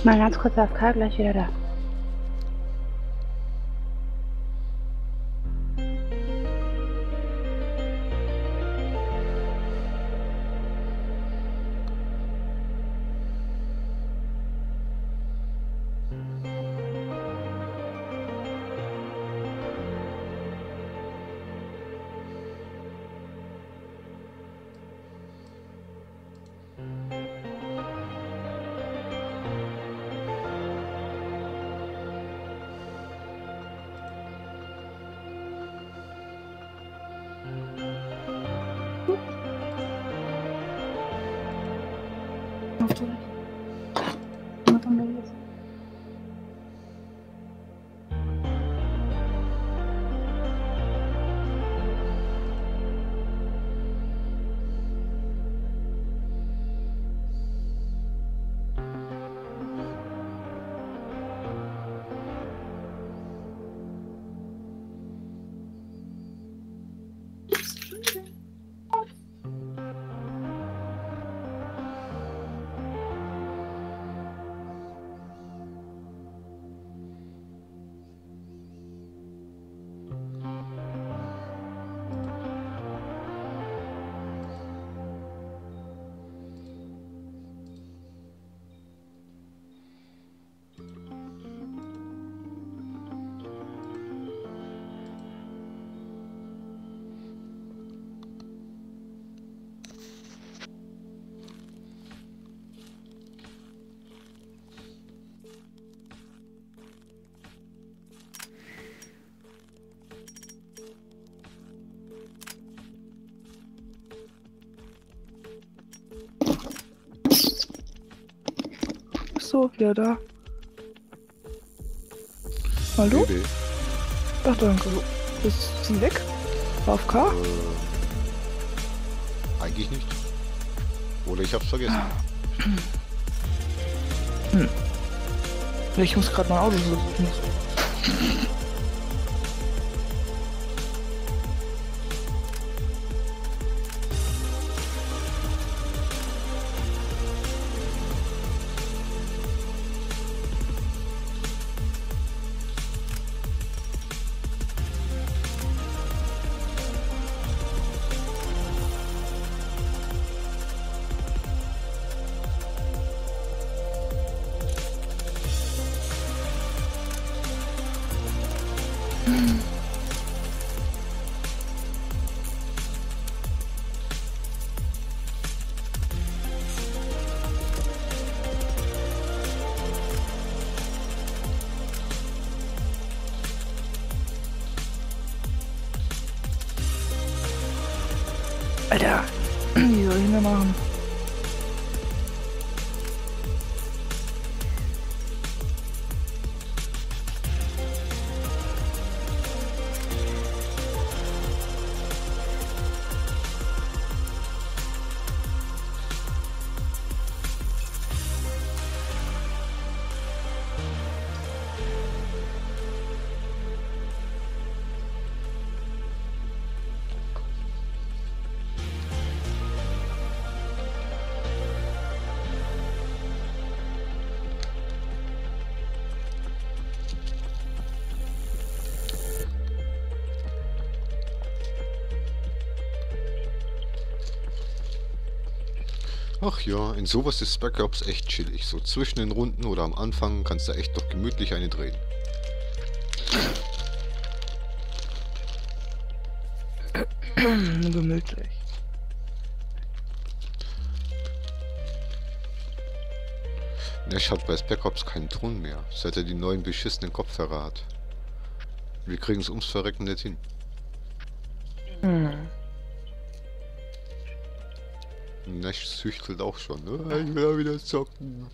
Mal ganz kurz auf K, gleich wieder da. So, wieder da. Hallo? Nee. Ach, danke. Ist sie weg? AFK? Eigentlich nicht. Oder ich hab's vergessen. Ich muss gerade mein Auto suchen. Alter, wie soll ich denn machen? Ach ja, in sowas ist Spec Ops echt chillig. So zwischen den Runden oder am Anfang kannst du echt doch gemütlich eine drehen. Gemütlich. Nash hat bei Spec Ops keinen Ton mehr, seit er die neuen beschissenen Kopfhörer hat. Wir kriegen es ums Verrecken nicht hin. Nash süchtelt auch schon, ne? Ich will auch wieder zocken.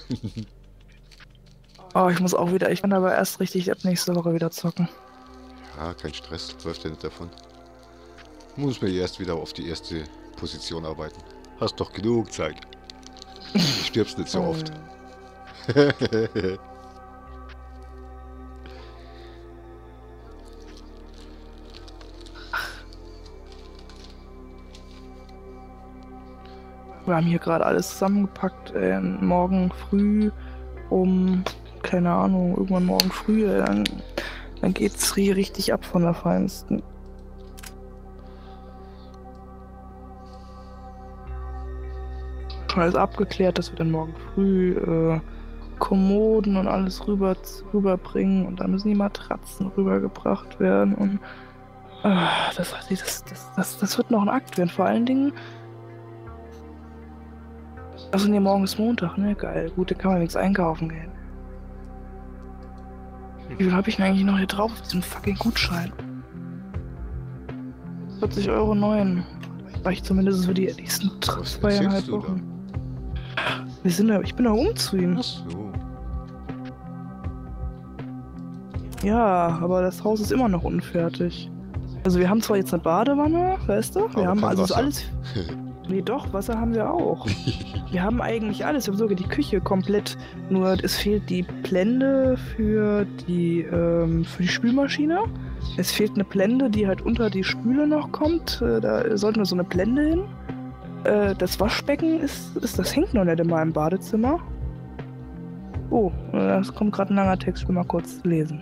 Oh, ich muss auch wieder. Ich kann aber erst richtig ab nächste Woche wieder zocken. Ja, kein Stress, läuft ja nicht davon. Muss mir erst wieder auf die erste Position arbeiten. Hast doch genug Zeit. Du stirbst nicht so oft. Wir haben hier gerade alles zusammengepackt. Morgen früh um, keine Ahnung, irgendwann morgen früh, dann geht's hier richtig ab von der Feinsten. Schon alles abgeklärt, dass wir dann morgen früh Kommoden und alles rüberbringen und dann müssen die Matratzen rübergebracht werden und das wird noch ein Akt werden. Vor allen Dingen. Also nee, morgen ist Montag, ne? Geil. Gut, da kann man nichts einkaufen gehen. Wie viel habe ich denn eigentlich noch hier drauf auf diesem fucking Gutschein? 40,09 €. Reicht zumindest für die nächsten Was 2,5 erzählst du Wochen. Ich bin da umziehen. Ach so. Ja, aber das Haus ist immer noch unfertig. Also wir haben zwar jetzt eine Badewanne, weißt du? Wir Aber haben kein also Wasser. alles. Nee, doch, Wasser haben wir auch. Wir haben eigentlich alles. Wir haben sogar die Küche komplett. Nur es fehlt die Blende für die Spülmaschine. Es fehlt eine Blende, die halt unter die Spüle noch kommt. Da sollte nur so eine Blende hin. Das Waschbecken das hängt noch nicht in meinem Badezimmer. Oh, es kommt gerade ein langer Text. Ich will mal kurz lesen.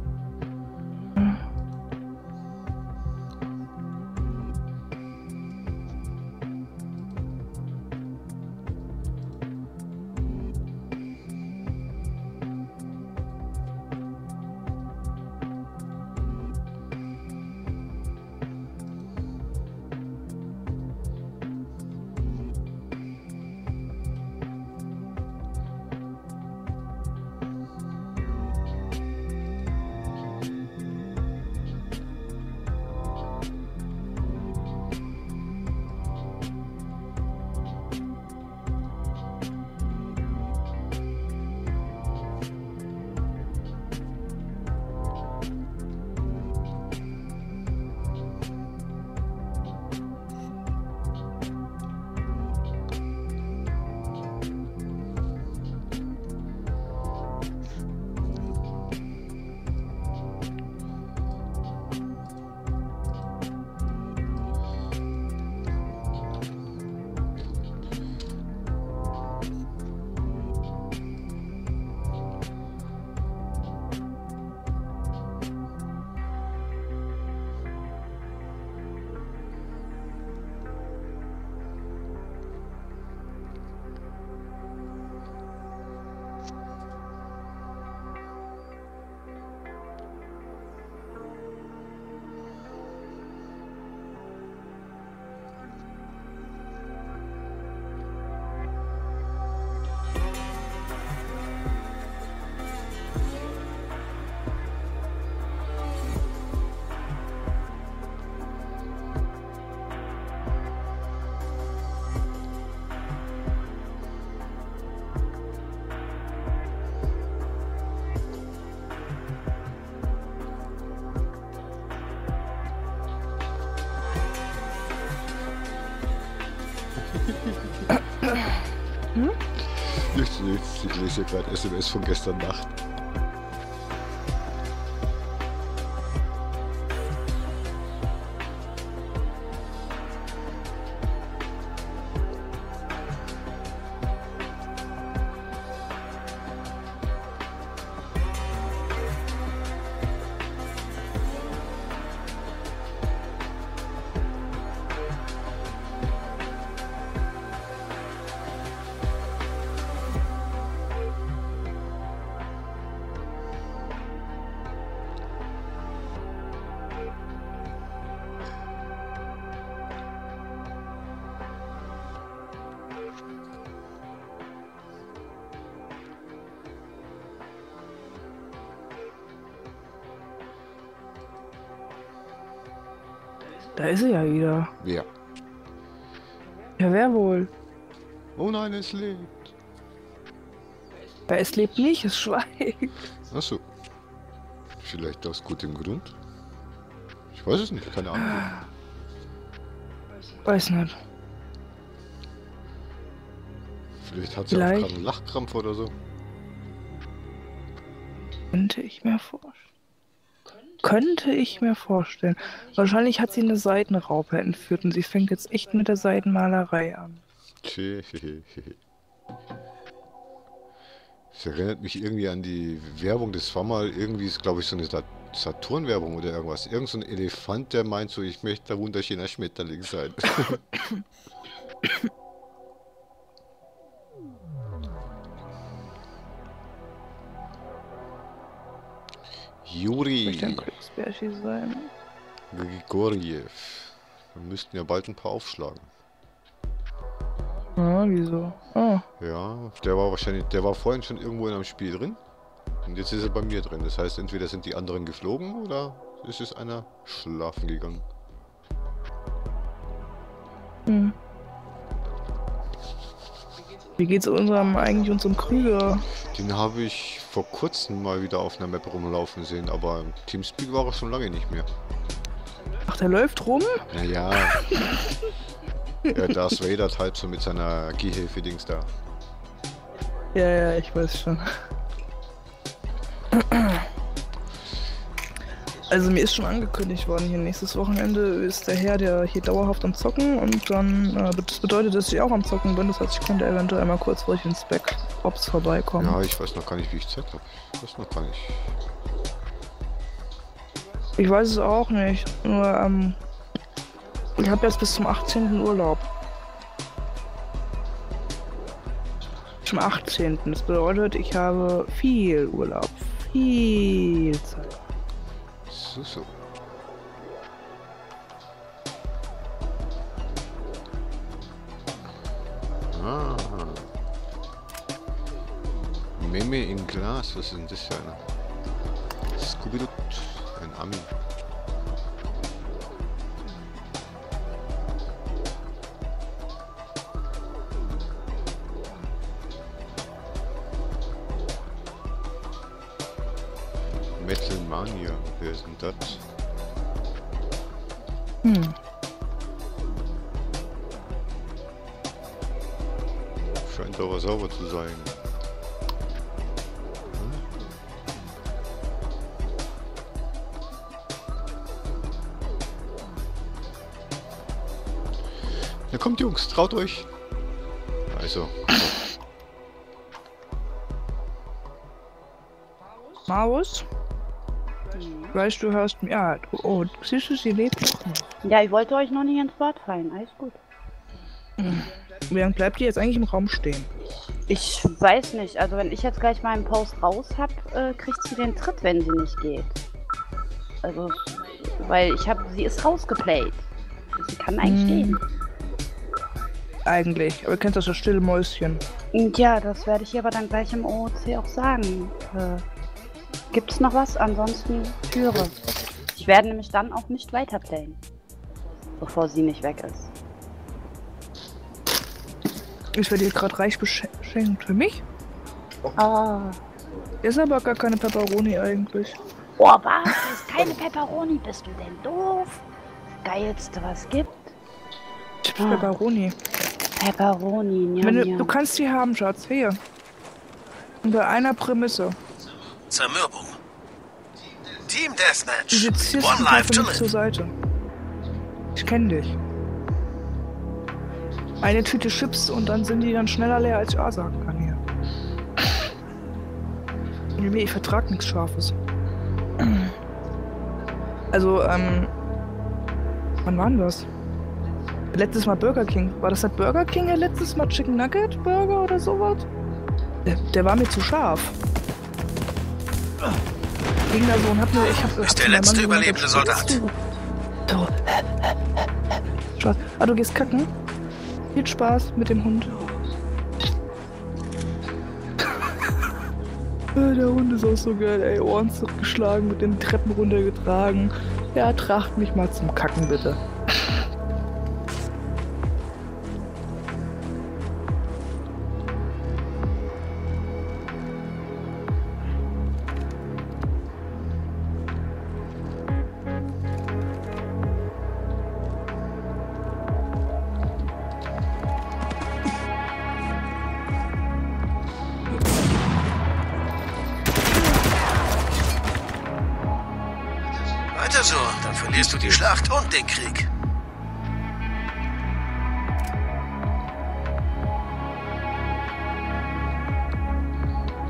Ich lese gerade SMS von gestern Nacht. Da ist sie ja wieder. Wer? Ja, wer wohl? Oh nein, es lebt. Weil es lebt nicht, es schweigt. Achso. Vielleicht aus gutem Grund? Ich weiß es nicht, keine Ahnung. Weiß nicht. Vielleicht hat sie auch Vielleicht. gerade einen Lachkrampf oder so. Könnte ich mir vorstellen. Könnte ich mir vorstellen. Wahrscheinlich hat sie eine Seidenraupe entführt und sie fängt jetzt echt mit der Seidenmalerei an. Tschä. Das erinnert mich irgendwie an die Werbung, das war mal irgendwie, glaube ich, so eine Saturn-Werbung oder irgendwas. Irgend so ein Elefant, der meint so, ich möchte der wunderschöner Schmetterling sein. Juri Möchte ein Glücksbärchen sein. Grigorjew. Wir müssten ja bald ein paar aufschlagen. Ah, wieso? Ah, Ja, der war wahrscheinlich, der war vorhin schon irgendwo in einem Spiel drin. Und jetzt ist er bei mir drin. Das heißt, entweder sind die anderen geflogen oder ist es einer schlafen gegangen. hm. Wie geht's unserem Krüger? Den habe ich vor kurzem mal wieder auf einer Map rumlaufen sehen, aber im Teamspeak war er schon lange nicht mehr. Ach, der läuft rum? Naja. Ja, Darth Vader halt so mit seiner Gehhilfe-Dings da. Ja, ich weiß schon. Also mir ist schon angekündigt worden, hier nächstes Wochenende ist der Herr, der hier dauerhaft am Zocken und dann, das bedeutet, dass ich auch am Zocken bin, das heißt, ich könnte eventuell mal kurz vor ich ins Spec-Ops vorbeikommen. Ja, ich weiß noch gar nicht, wie ich Zeit habe. Das noch gar nicht. Ich weiß es auch nicht, nur, ich habe jetzt bis zum 18. Urlaub. Zum 18. Das bedeutet, ich habe viel Urlaub, viel Zeit. So. Ah. Memme in Glas, was ist denn das für einer? Scooby-Doo, ein Ami. Metal Mania, wer ist denn das? Scheint aber sauber zu sein. Na kommt Jungs, traut euch! Also. Maus? Weißt du, hörst mir. Ja, oh, siehst du, sie lebt doch noch. Ja, ich wollte euch noch nicht ins Wort fallen. Alles gut. Wie lange bleibt die jetzt eigentlich im Raum stehen? Ich weiß nicht. Also wenn ich jetzt gleich meinen Post raus hab, kriegt sie den Tritt, wenn sie nicht geht. Also, weil sie ist rausgeplayt. Sie kann eigentlich gehen. Eigentlich, aber du kennst das stille Mäuschen. Ja, das werde ich ihr aber dann gleich im OOC auch sagen. Gibt's noch was? Ansonsten führe. Ich werde nämlich dann auch nicht weiterplayen, bevor sie nicht weg ist. Ich werde hier gerade reich beschenkt. Für mich? Ah. Ist aber gar keine Pepperoni eigentlich. Oh, was? Das ist keine Pepperoni? Bist du denn doof? Geilste, was gibt? Pepperoni. Pepperoni, ja. Du kannst die haben, Schatz. Hier. Unter einer Prämisse. Zermürbung. Team Deathmatch. Du sitzt hier One life to zur live. Seite. Ich kenne dich. Eine Tüte Chips und dann sind die dann schneller leer, als ich A sagen kann hier. Nee, ich vertrag nichts Scharfes. Also, wann war denn das? Letztes Mal Burger King. War das nicht Burger King ja letztes Mal Chicken Nugget Burger oder sowas? Der war mir zu scharf. Ging da so und hat mir... Ist der letzte überlebende Soldat. So. Spaß. Ah, du gehst kacken? Viel Spaß mit dem Hund. Der Hund ist auch so geil, ey. Ohren zurückgeschlagen, mit den Treppen runtergetragen. Ja, tracht mich mal zum Kacken, bitte. Weiter so, dann verlierst du die Schlacht und den Krieg.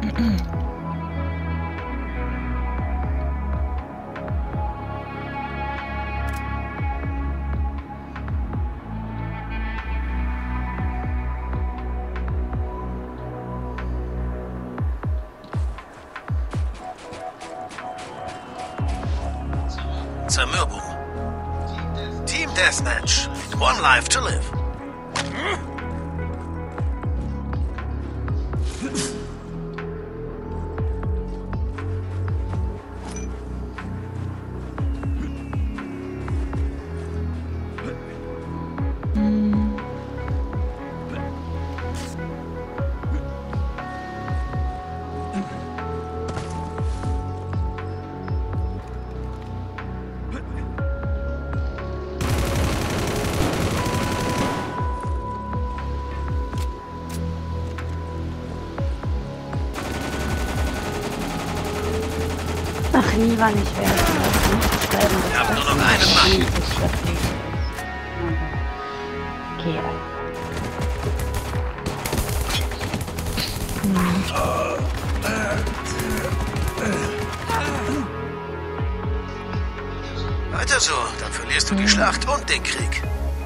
Zermürbung. Team Deathmatch. One life to live. Ach, nie war nicht wert. Wir haben nur noch einen Mann. Okay. Weiter so, dann verlierst du die Schlacht und den Krieg.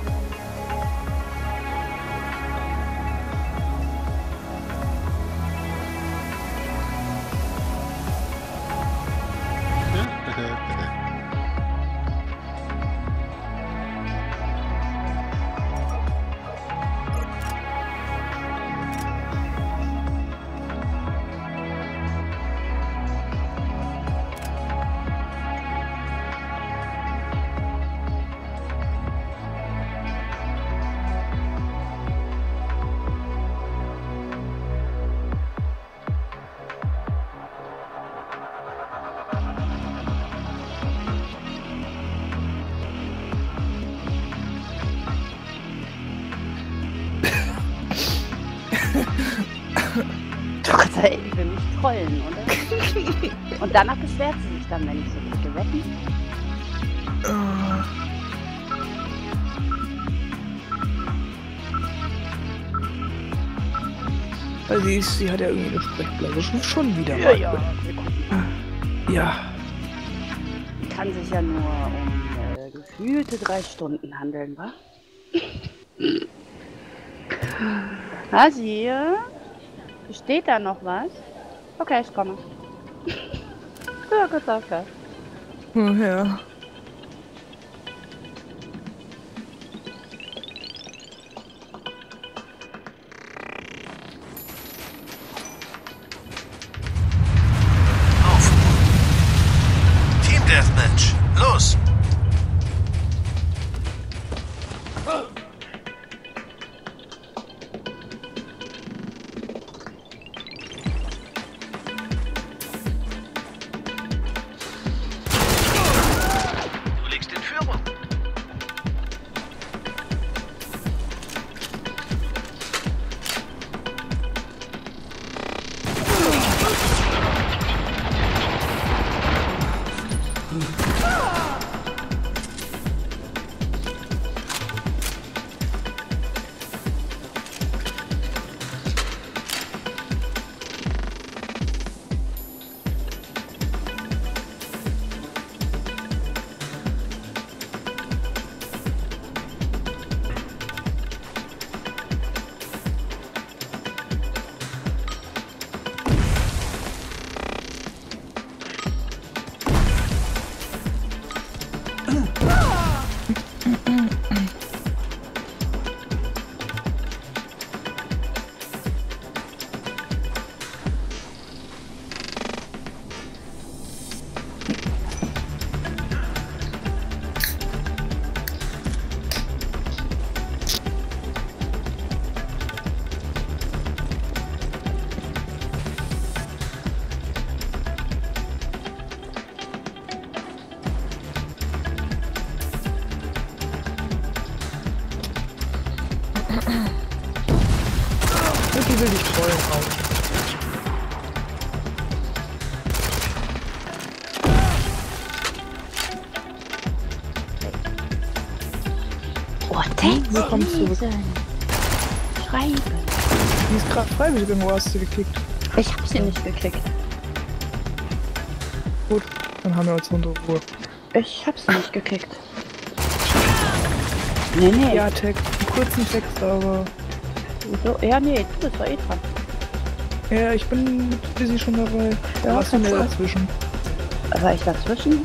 Ey, ich will mich trollen, oder? Und danach beschwert sie sich dann, wenn ich so gute Wetten. Also sie hat ja irgendwie eine Sprechblase schon wieder Ja, mal. ja, wir gucken. Ja. Kann sich ja nur um gefühlte 3 Stunden handeln, wa? Was hier? Steht da noch was? Okay, ich komme. Ja, gut, okay. Ja. Auf. Team Deathmatch. Los. Du liegst in Führung. Und die will dich trollen auch. Oh, Text Wo kommst du? lesen. Schreiben. Die ist gerade freiwillig, irgendwo hast du geklickt. Ich hab sie nicht gekickt. Gut, dann haben wir uns unsere Ruhe. Ich hab sie nicht gekickt. Nee. Ja, Text, einen kurzen Text, aber... So, ja, nee, du bist doch eh dran. Ja, ich bin mit Busy schon dabei. Ja, Was sind wir kannst dazwischen? War ich dazwischen?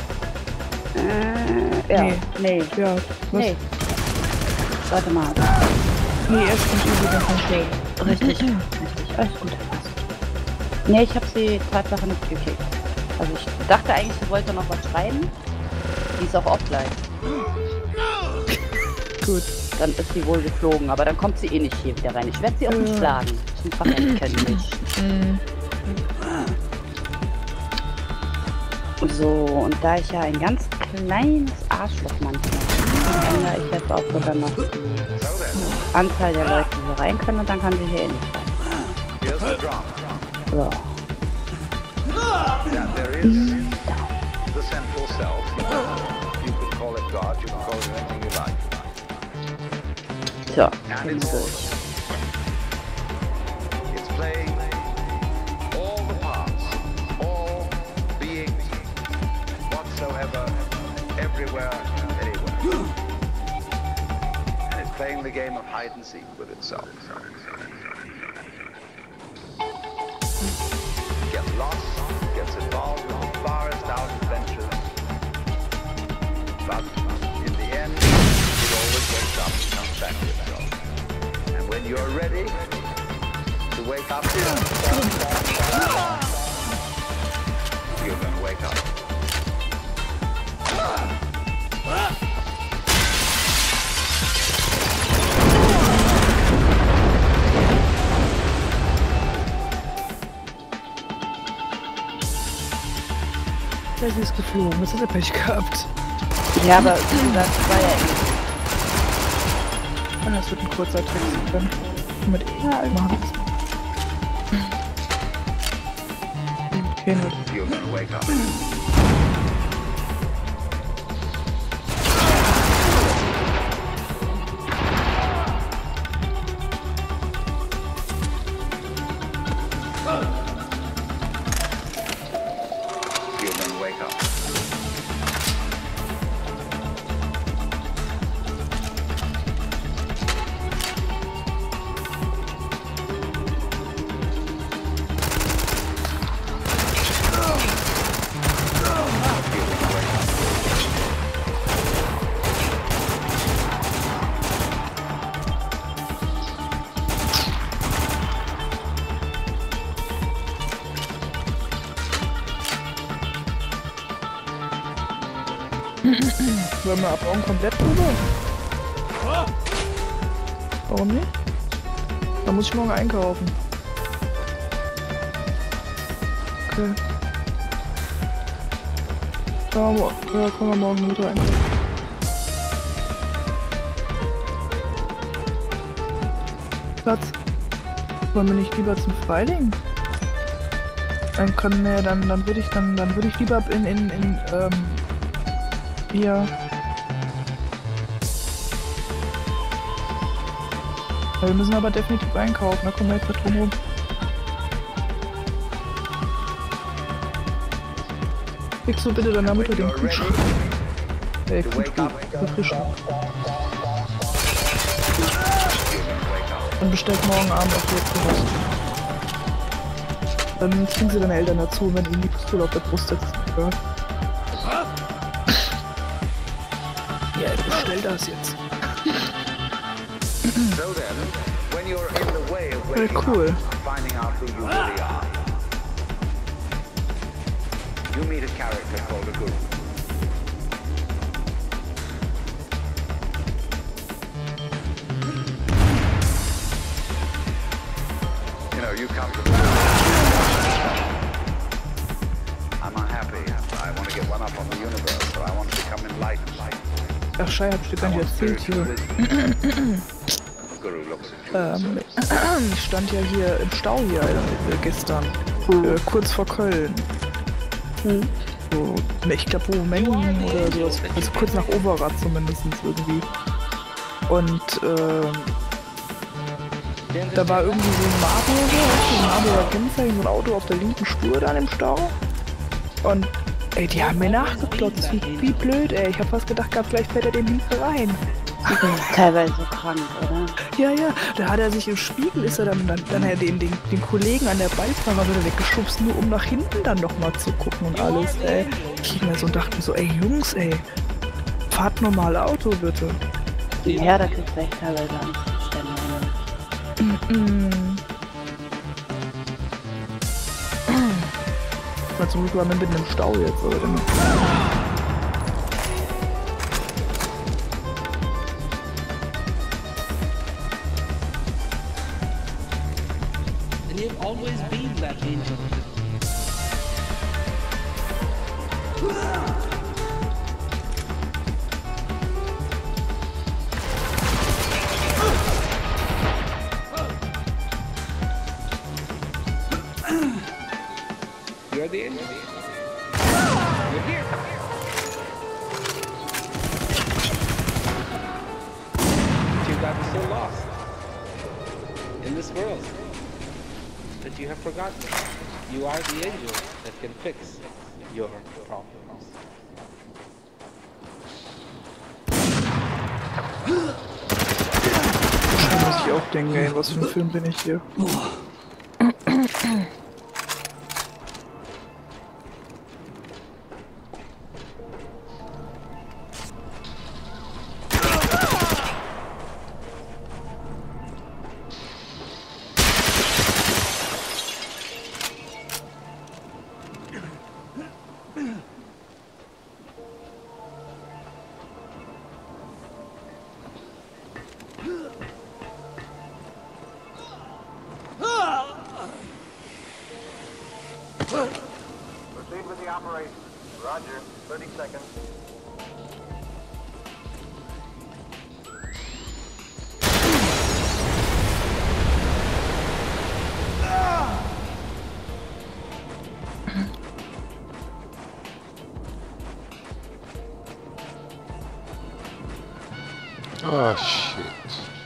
Ja. Nee. Ja, was? Nee. Warte mal. Nee, erst kommt Easy, dann kommt Shell. Richtig. Alles gut. Nee, ich habe sie Tatsache nicht gekickt. Also ich dachte eigentlich, sie wollte noch was schreiben. Die ist auch offline. Gut. Dann ist sie wohl geflogen, aber dann kommt sie eh nicht hier wieder rein. Ich werde sie auch nicht schlagen. Zum Verhalten kennen mich. So, und da ich ja ein ganz kleines Arschloch manchmal bin, ändere ich jetzt auch sogar noch die Anzahl der Leute, die hier rein können, und dann kann sie hier eh nicht rein. So. That there is the central self. You can call it God, you can call it anything you like. So, And bin it's durch. It's playing all the parts, all beings, whatsoever, everywhere, anywhere. And it's playing the game of hide and seek with itself. Gets lost, gets involved in the farthest out adventures. But in the end, it always wakes up and comes back to itself. And when you're ready to wake up, you're gonna wake up. Ja, sie ist geflogen. Das hat er Pech gehabt. Ja, aber wie gesagt, das war ja eh. Das wird ein kurzer Text dann. Mit machen. Okay, gut. You're gonna wake up. You're gonna wake up. Wollen wir ab morgen komplett rüber? Warum nicht? Da muss ich morgen einkaufen. Okay. Ja, kommen wir morgen mit einkaufen. Platz. Wollen wir nicht lieber zum Freiling? Dann können wir, dann würde ich lieber hier. Ja, wir müssen aber definitiv einkaufen, da kommen wir jetzt nicht drum rum. Kriegst du bitte deiner Mutter den Kühlschrank? Kühlschrank, Befrischung. Und bestellt morgen Abend auch jetzt sowas. Dann zwingen sie deine Eltern dazu, wenn ihnen die Pistole auf der Brust setzt. Ja. Ja, ich bestell das jetzt. So then, when you're in the way of waking Cool. up, finding out who you really are, you meet a character called a guru. You know, you come to I'm unhappy. I want to get one up on the universe, so I want to become enlightened. Ach, Schei, hab ich dir gar nicht erzählt hier. Guru looks at you. Ich stand ja hier im Stau hier gestern, kurz vor Köln. So, ich glaube, wo Mengen oder sowas, also kurz nach Overath zumindest irgendwie. Und Da war irgendwie so ein Marburger Kennzeichen, so ein Auto auf der linken Spur da im Stau. Und ey, die haben mir nachgeklotzt, wie blöd, ey. Ich hab fast gedacht, vielleicht fährt er dem hinten rein. Die sind teilweise krank, oder? Ja, da hat er sich im Spiegel, ist er dann den Kollegen an der Beifahrerseite weggeschubst, nur um nach hinten dann nochmal zu gucken und alles, ey. Ich ging mir so und dachte mir so, ey Jungs, ey, fahrt normal Auto, bitte. Ja, da kriegst du echt teilweise Angstzustände. Na, zum Glück waren wir mitten im Stau jetzt, oder? And you've always been that angel. You're the angel. You're here. You've gotten so lost in this world that you have forgotten. You are the angel that can fix your problems. Da muss ich auch denken, ey, was für ein Film bin ich hier? Proceed with the operation. Roger. 30 seconds. Ah, shit.